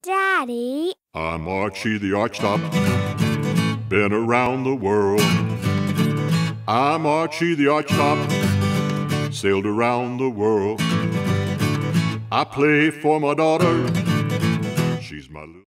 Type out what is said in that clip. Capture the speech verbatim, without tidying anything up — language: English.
Daddy. I'm Archie the Archtop, been around the world. I'm Archie the Archtop, sailed around the world. I play for my daughter, she's my little